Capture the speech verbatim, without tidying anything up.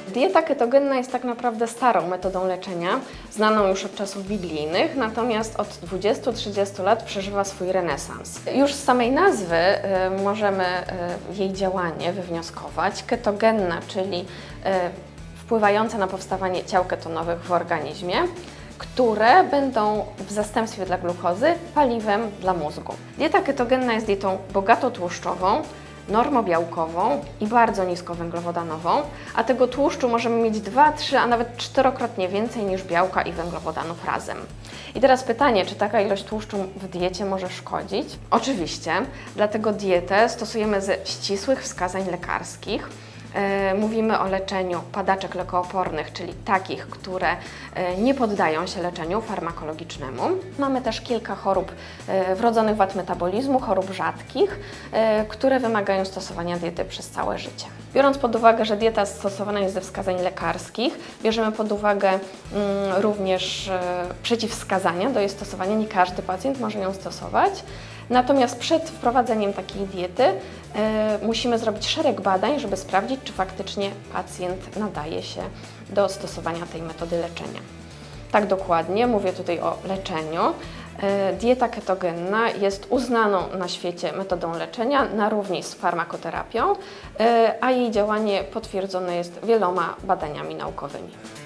Dieta ketogenna jest tak naprawdę starą metodą leczenia, znaną już od czasów biblijnych, natomiast od dwudziestu do trzydziestu lat przeżywa swój renesans. Już z samej nazwy y, możemy y, jej działanie wywnioskować. Ketogenna, czyli y, wpływająca na powstawanie ciał ketonowych w organizmie, które będą w zastępstwie dla glukozy paliwem dla mózgu. Dieta ketogenna jest dietą bogato tłuszczową, normobiałkową i bardzo niskowęglowodanową, a tego tłuszczu możemy mieć dwa, trzy, a nawet czterokrotnie więcej niż białka i węglowodanów razem. I teraz pytanie, czy taka ilość tłuszczu w diecie może szkodzić? Oczywiście, dlatego dietę stosujemy ze ścisłych wskazań lekarskich. Mówimy o leczeniu padaczek lekoopornych, czyli takich, które nie poddają się leczeniu farmakologicznemu. Mamy też kilka chorób wrodzonych wad metabolizmu, chorób rzadkich, które wymagają stosowania diety przez całe życie. Biorąc pod uwagę, że dieta stosowana jest ze wskazań lekarskich, bierzemy pod uwagę również przeciwwskazania do jej stosowania. Nie każdy pacjent może ją stosować. Natomiast przed wprowadzeniem takiej diety y, musimy zrobić szereg badań, żeby sprawdzić, czy faktycznie pacjent nadaje się do stosowania tej metody leczenia. Tak dokładnie, mówię tutaj o leczeniu. Y, dieta ketogenna jest uznaną na świecie metodą leczenia na równi z farmakoterapią, y, a jej działanie potwierdzone jest wieloma badaniami naukowymi.